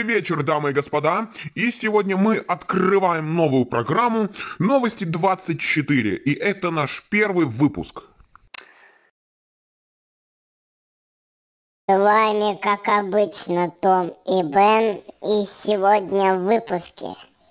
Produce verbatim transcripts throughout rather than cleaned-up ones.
вечер, дамы и господа. И сегодня мы открываем новую программу «Новости двадцать четыре». И это наш первый выпуск. С вами, как обычно, Том и Бен. И сегодня в выпуске.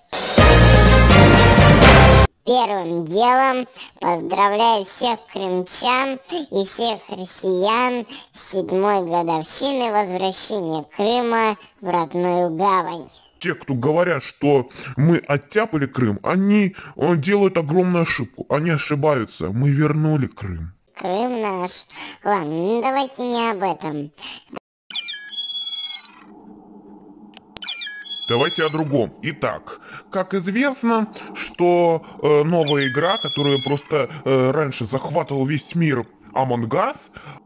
Первым делом поздравляю всех крымчан и всех россиян с седьмой годовщиной возвращения Крыма в родную гавань. Те, кто говорят, что мы оттяпали Крым, они э, делают огромную ошибку. Они ошибаются. Мы вернули Крым. Крым наш. Ладно, ну давайте не об этом. Давайте о другом. Итак, как известно, что э, новая игра, которая просто э, раньше захватывала весь мир, Among Us,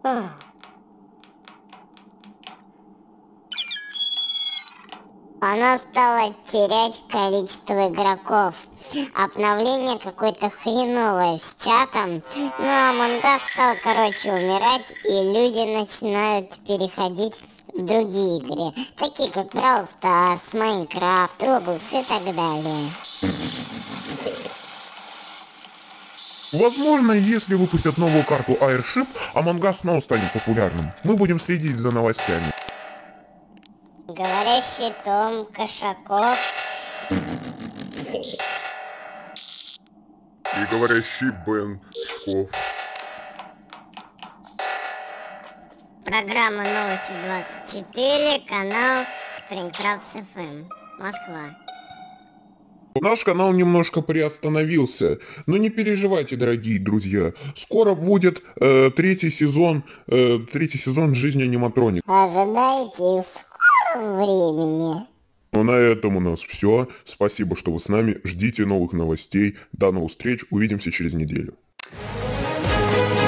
Она стала терять количество игроков. Обновление какое-то хреновое с чатом. Ну а Among Us стал, короче, умирать, и люди начинают переходить в другие игры, такие как Brawl Stars, Minecraft, Roblox и так далее. возможно, если выпустят новую карту Airship, Among Us снова станет популярным. Мы будем следить за новостями. Говорящий Том Кошаков. И говорящий Бен Шков. Программа Новости двадцать четыре, канал Springcrafts эф эм, Москва. Наш канал немножко приостановился, но не переживайте, дорогие друзья. Скоро будет э, третий сезон, э, третий сезон жизни аниматроник. Ожидайте их в скором времени. Ну на этом у нас все. Спасибо, что вы с нами. Ждите новых новостей. До новых встреч. Увидимся через неделю.